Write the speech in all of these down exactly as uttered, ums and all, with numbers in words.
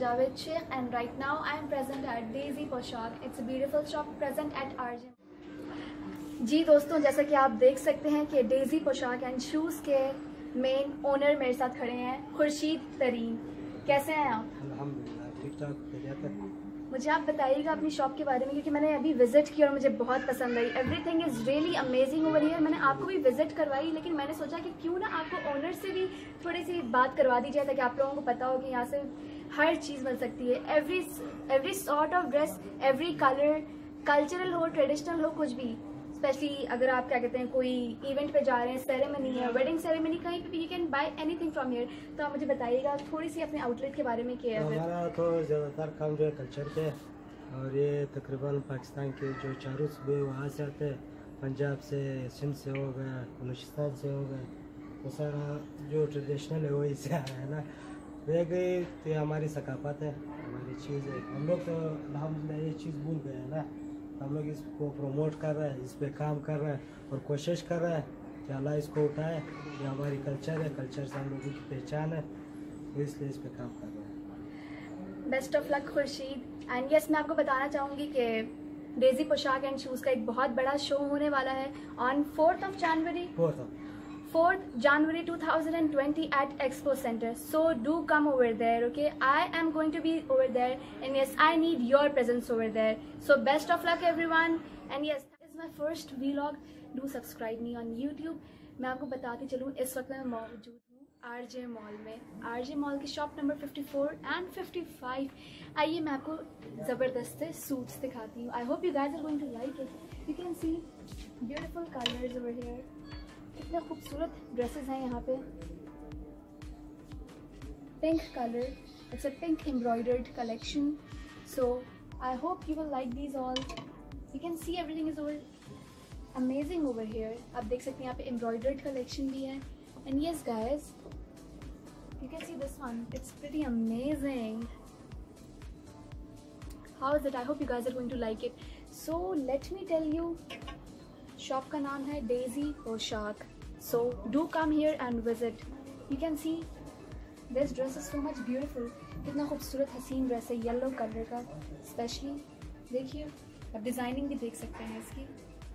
Javed Sheikh, and right now I am present at Daisy Poshak. It's a beautiful shop present at R J. जी दोस्तों, जैसा कि आप देख सकते हैं कि डेजी पोशाक एंड शूज़ के मेन ओनर मेरे साथ खड़े हैं, खुर्शीद तरीन। कैसे हैं आप? अल्हम्दुलिल्लाह ठीक ठाक। मुझे आप बताइएगा अपनी शॉप के बारे में, क्योंकि मैंने अभी विजिट किया और मुझे बहुत पसंद आई। Everything is really amazing over here. मैंने आपको भी विजिट करवाई, लेकिन मैंने सोचा कि क्यों ना आपको ओनर से भी थोड़ी सी बात करवा दी जाए, ताकि आप लोगों को पता हो कि यहाँ से हर चीज़ मिल सकती है। Every every sort of dress, every colour, cultural हो, ट्रेडिशनल हो, कुछ भी। स्पेशली अगर आप क्या कहते हैं कोई इवेंट पे जा रहे हैं, सेरेमनी है, वेडिंग सेरेमनी, कहीं पे भी you can buy anything from here. तो आप मुझे बताइएगा थोड़ी सी अपने आउटलेट के बारे में क्या है। हमारा तो ज़्यादातर काम जो है कल्चर पे, और ये तकरीबन पाकिस्तान के जो चारों सूबे वहाँ से आते हैं, पंजाब से, सिंध से हो गया, बलूचिस्तान से हो गया, तो सारा जो ट्रेडिशनल है वही से आ रहा है ना। रह गई तो हमारी सकाफत है, हमारी चीज़ है। हम लोग तो अल्हम्दुलिल्लाह ये चीज़ भूल गए हैं ना। हम लोग इसको प्रमोट कर रहे हैं, इस पे काम कर रहे हैं और कोशिश कर रहे हैं कि अल्लाह इसको उठाए। ये हमारी कल्चर है, कल्चर से हम लोगों की पहचान है, तो इसलिए इस पे काम कर रहे हैं। Best of luck Khurshid. And yes, मैं आपको बताना चाहूँगी कि डेजी पोशाक एंड शूज़ का एक बहुत बड़ा शो होने वाला है on fourth of January fourth fourth January two thousand twenty at Expo Center. So do come over there, okay? I am going to be over there, and yes, I need your presence over there. So best of luck everyone, and yes, this is my first vlog. Do subscribe me on YouTube. मैं आपको बताती चलूँ, इस वक्त मैं मौजूद हूँ RJ mall में, आरजे मॉल की शॉप नंबर चौवन एंड पचपन। आइए मैं आपको ज़बरदस्त से सूट्स दिखाती हूँ। I hope you guys are going to like it. You can see beautiful colours over here. कितने खूबसूरत ड्रेसेस हैं यहाँ पे। Pink colour, it's a pink embroidered collection. So I hope you will like these all. You can see everything is over amazing over here. आप देख सकते हैं यहाँ पे एम्ब्रॉयडर्ड कलेक्शन भी है। And yes guys, you can see this one, it's pretty amazing. How is it? I hope you guys are going to like it. So let me tell you, shop का नाम है Daisy Poshak. So do come here and visit. You can see this dress is so much beautiful. कितना खूबसूरत हसीन dress है, yellow colour का specially. देखिए, आप डिज़ाइनिंग भी देख सकते हैं इसकी।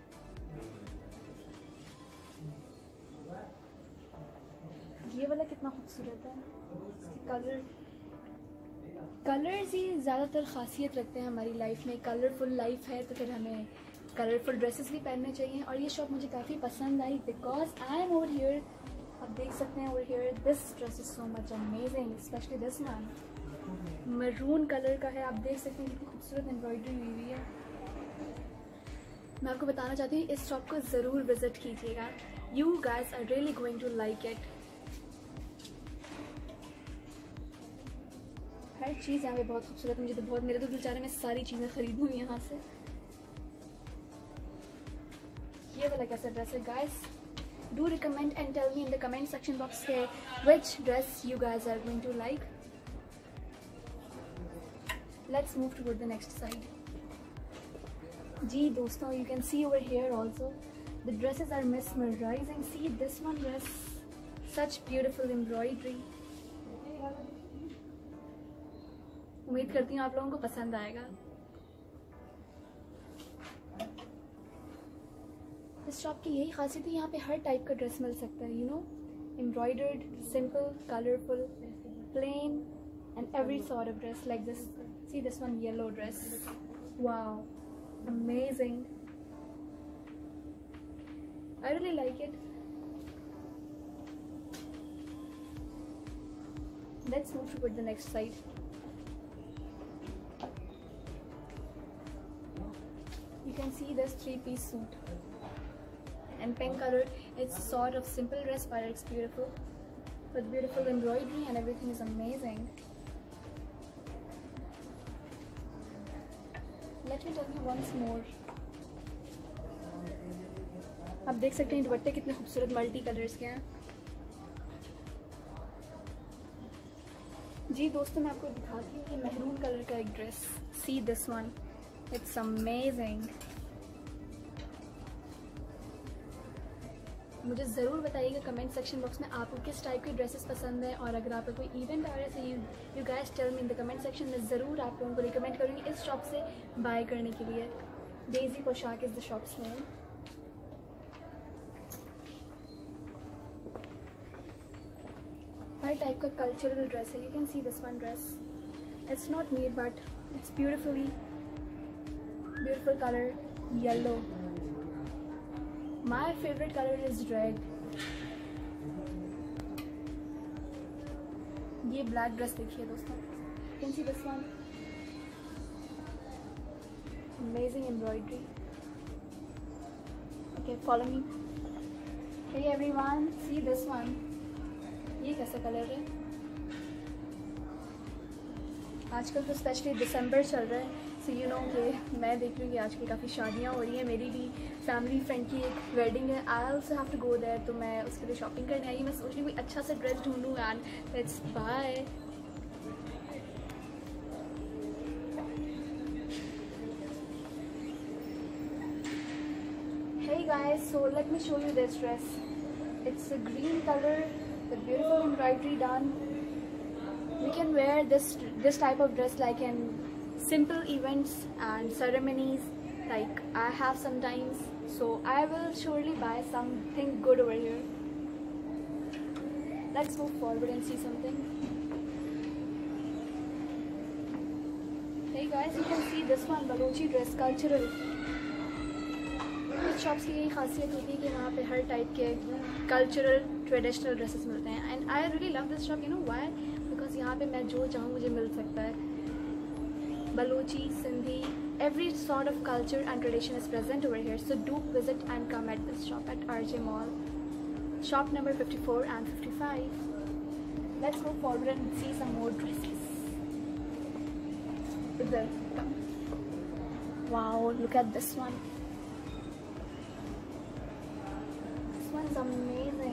ये वाला कितना खूबसूरत है। इसकी कलर कलर्स ही ज़्यादातर खासियत रखते हैं हमारी लाइफ में। कलरफुल लाइफ है तो फिर हमें कलरफुल ड्रेसेस भी पहनने चाहिए। और ये शॉप मुझे काफ़ी पसंद आई because I am over here. आप देख सकते हैं over here, this dress is so much amazing, specially this one maroon colour का है। आप देख सकते हैं कितनी खूबसूरत एम्ब्रॉयडरी हुई हुई है। मैं आपको बताना चाहती हूँ, इस शॉप को ज़रूर विजिट कीजिएगा। You guys are really going to like it. हर चीज़ यहाँ पे बहुत खूबसूरत। मुझे तो बहुत, मेरे तो दिल चाह रहा है मैं सारी चीज़ें खरीदूँ यहाँ से। ये वाला कैसा ड्रेस है guys? Do recommend and tell me in the comment section box के which dress you guys are going to like. Let's move toward the next side. जी दोस्तों, you can see over here also the dresses are mesmerizing. See this one dress, such beautiful embroidery. उम्मीद करती हूँ आप लोगों को पसंद आएगा। इस शॉप की यही खासियत है, यहाँ पे हर टाइप का ड्रेस मिल सकता है। You know, embroidered, simple, colourful, plain and every sort of dress like this. See this one yellow dress, wow amazing, I really like it. Let's move toward the next side. You can see this three-piece suit and pink color. It's sort of simple dress, but it's beautiful with beautiful embroidery and everything is amazing. Let me tell you once more. आप देख सकते हैं दुपट्टे कितने खूबसूरत multi colours के हैं। जी दोस्तों, मैं आपको दिखाती हूँ ये महरून कलर का एक dress. See this one, it's amazing. मुझे ज़रूर बताइएगा कमेंट सेक्शन बॉक्स में आपको किस टाइप की ड्रेसेस पसंद है, और अगर आपका कोई इवेंट आ रहा है तो you you guys tell me in the comment section में, ज़रूर आप लोगों को रिकमेंड करूँगी इस शॉप से बाय करने के लिए। Daisy Poshak is the shop's name. हर टाइप का कल्चरल ड्रेस है। You can see this one dress, it's not neat but it's beautifully beautiful colour yellow. My favorite color is red. ये black dress देखिए दोस्तों, you can see this one, amazing embroidery. Okay, follow me. Hey everyone, see this one. ये कैसा colour है? आजकल तो specially दिसंबर चल रहा है, सो यू नो कि मैं देख रही हूँ कि आजकल काफ़ी शादियाँ हो रही हैं। मेरी भी फैमिली फ्रेंड की एक वेडिंग है, I also have to go there, तो मैं उसके लिए शॉपिंग करने आई। मैं सोच रही हूँ कोई अच्छा सा ड्रेस ढूंढूँ and let's bye. Hey guys, so let me show you this dress. It's a green color with beautiful embroidery done. We can wear this this type of dress like in simple events and ceremonies like I have sometimes, so I will surely buy something good over here. Let's move forward and see something. Hey guys, you can see this one Balochi dress, cultural. कुछ shops की यही खासियत होती है कि वहाँ पे हर टाइप के कल्चरल ट्रेडिशनल ड्रेसेस मिलते हैं, and I really love this shop, you know why, because यहाँ पे मैं जो चाहूँ मुझे मिल सकता है। Balochi, Sindhi, every sort of culture and tradition is present over here, so do visit and come at this shop at R J Mall, shop number fifty-four and fifty-five. Let's move forward and see some more dresses. Idhar, come. Wow, look at this one. This one is amazing.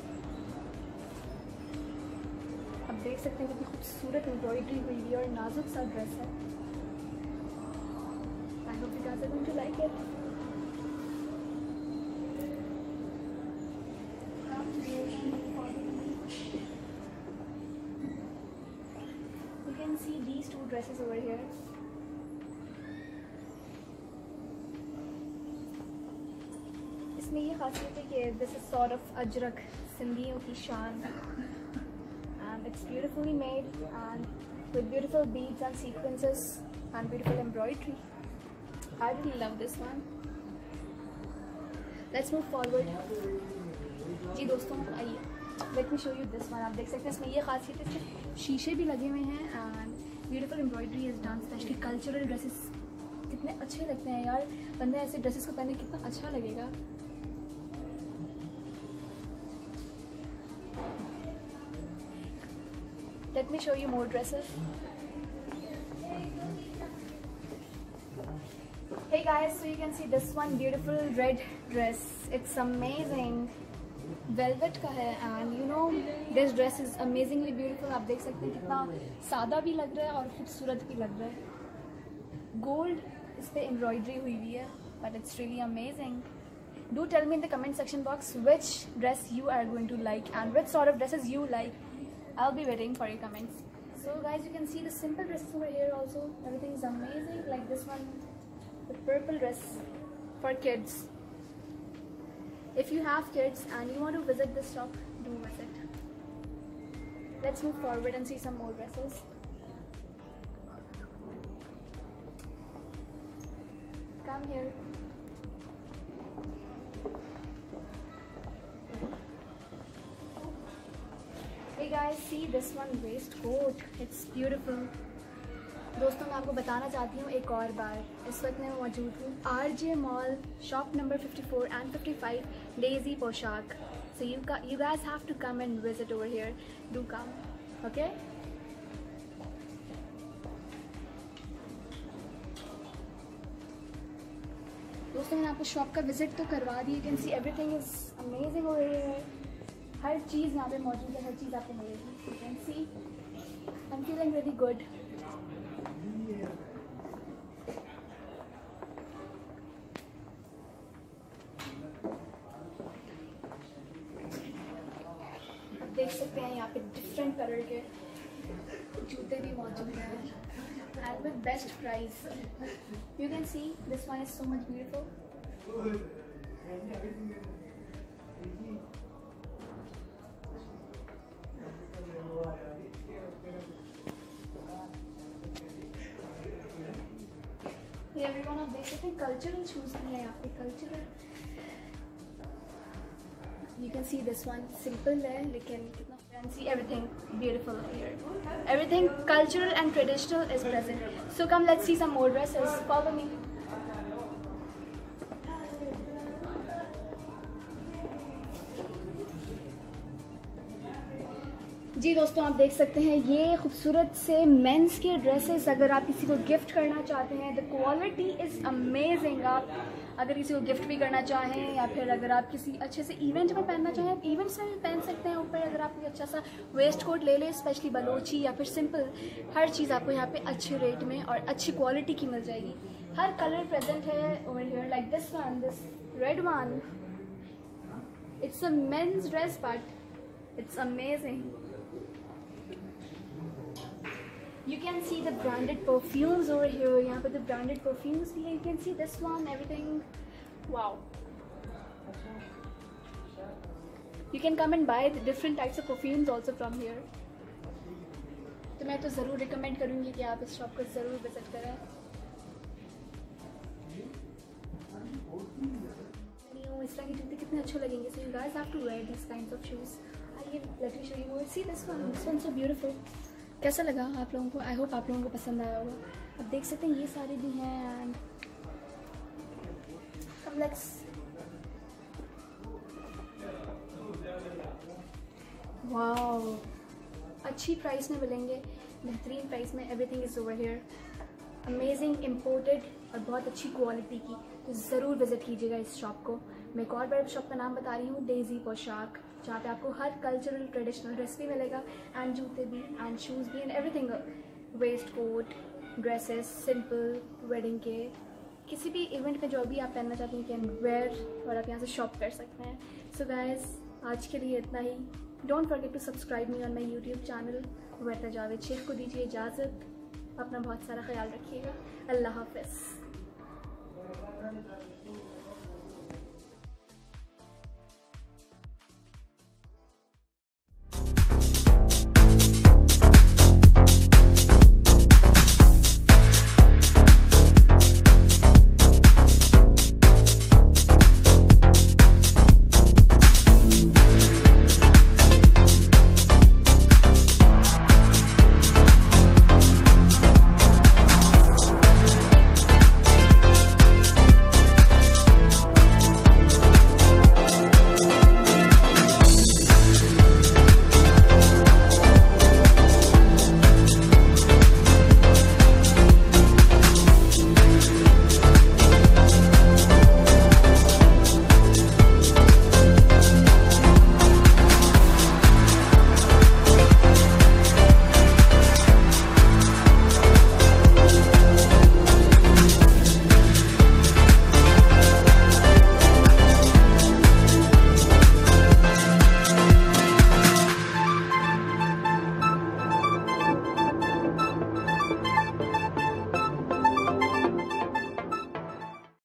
आप देख सकते हैं कितनी खूबसूरत embroidery हुई है और नाजुक सा ड्रेस है। I hope you guys are going to like it. You can see these two dresses over here. इसमें ये खासियत है कि this is sort of Ajrak, सिंधियों की शान, and it's beautifully made and with beautiful beads and sequences and beautiful embroidery. I really love this one. Let's move forward. जी दोस्तों आइए, let me show you this one. आप देख सकते हैं इसमें ये खासियत है, इसमें शीशे भी लगे हुए हैं and beautiful embroidery is done, especially cultural dresses कितने अच्छे लगते हैं यार। बंदा ऐसे ड्रेसेस को पहने कितना अच्छा लगेगा। Let me show you more dresses. Hey guys, so you can see this one beautiful red dress. It's amazing. Velvet का है and you know this dress is amazingly beautiful. आप देख सकते हैं कितना सादा भी लग रहा है और खूबसूरत भी लग रहा है। Gold इस पे embroidery हुई हुई है, but it's really amazing. Do tell me in the comment section box which dress you are going to like and which sort of dresses you like. I'll be waiting for your comments. So guys, you can see the simple dresses over here also. Everything is amazing, like this one, the purple dress for kids. If you have kids and you want to visit this shop, do visit. Let's move forward and see some more dresses. Come here. Hey guys, see this one waistcoat. It's beautiful. दोस्तों मैं आपको बताना चाहती हूँ एक और बार, इस वक्त मैं मौजूद हूँ R J mall, shop number fifty-four and fifty-five, Daisy Poshak. So you you guys have to come and visit over here. Do come, okay? दोस्तों मैंने आपको शॉप का विजिट तो करवा दी. You can see everything is amazing over here. हर चीज़ यहाँ पे मौजूद है, हर चीज़ आपको मिलेगी. You can see I'm feeling really good. देख सकते हैं यहाँ पे डिफरेंट कलर के जूते भी मौजूद हैं and with best price. You can see this one is so much beautiful. ये एवरीवन आप देख सकते हैं कल्चरल शूज भी है यहाँ पे. Cultural you can see this one simple है लेकिन कितना fancy. Everything beautiful here. Everything cultural and traditional is present. So come let's see some more dresses. Follow me. जी दोस्तों आप देख सकते हैं ये खूबसूरत से मेंस के ड्रेसेस. अगर आप किसी को गिफ्ट करना चाहते हैं द क्वालिटी इज़ अमेजिंग. आप अगर किसी को गिफ्ट भी करना चाहें या फिर अगर आप किसी अच्छे से इवेंट में पहनना चाहें आप इवेंट्स में भी पहन सकते हैं. ऊपर अगर आप कोई अच्छा सा वेस्ट कोट ले लें स्पेशली बलोची या फिर सिंपल, हर चीज़ आपको यहाँ पे अच्छे रेट में और अच्छी क्वालिटी की मिल जाएगी. हर कलर प्रेजेंट है over here like this one, this red one. It's a men's dress but it's amazing. You can see the branded perfumes over here. यहाँ पे the branded perfumes भी है. You can see this one, everything. Wow. You can come and buy the different types of perfumes also from here. तो मैं तो ज़रूर recommend करूँगी कि आप इस shop को ज़रूर visit करें. इस तरह के जूते कितने अच्छे लगेंगे. So you guys have to wear these kinds of shoes. आइए let me show you more. See this one. This one's so beautiful. कैसा लगा आप लोगों को? आई होप आप लोगों को पसंद आया होगा. आप देख सकते हैं ये सारे भी हैं एंड कम लेट्स. वाओ अच्छी प्राइस में मिलेंगे, बेहतरीन प्राइस में. Everything is over here. Amazing imported और बहुत अच्छी क्वालिटी की. तो ज़रूर विज़िट कीजिएगा इस शॉप को. मैं एक और बार शॉप का नाम बता रही हूँ, डेजी पोशाक, जहाँ पे आपको हर कल्चरल ट्रेडिशनल ड्रेस भी मिलेगा एंड जूते भी एंड शूज़ भी and everything. Waist coat, dresses, simple wedding के किसी भी इवेंट में जो भी आप पहनना चाहते हैं कैन वेयर और आप यहाँ से शॉप कर सकते हैं. सो गाइस आज के लिए इतना ही. Don't forget to subscribe me on my YouTube channel. Veta Javed Sheikh को दीजिए इजाज़त. अपना बहुत सारा ख्याल रखिएगा. अल्लाह हाफ़िज़.